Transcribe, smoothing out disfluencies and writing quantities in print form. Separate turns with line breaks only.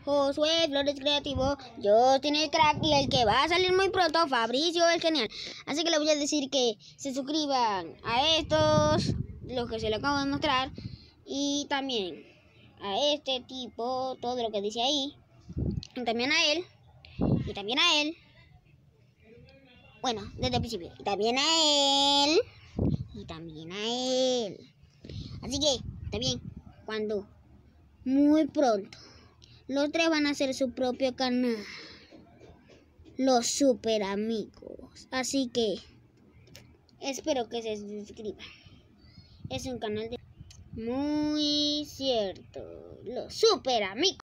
Josué Flores Creativo, Justin el Crack y el que va a salir muy pronto, Fabricio el Genial. Así que le voy a decir que se suscriban a estos, los que se lo acabo de mostrar, y también a este tipo, todo lo que dice ahí, y también a él, y también a él. Bueno, desde el principio. Y también a él. Y también a él. Así que, está bien. Cuando muy pronto los tres van a hacer su propio canal. Los super amigos. Así que espero que se suscriban. Es un canal de... Muy cierto. Los super amigos.